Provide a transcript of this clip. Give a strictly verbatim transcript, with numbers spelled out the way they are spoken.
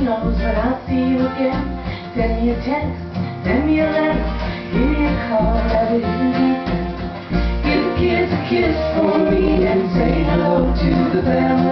knows when I'll see you again. Send me a text, send me a letter, give me a call, have it easy. Give the kids a kiss for me and say hello to the family.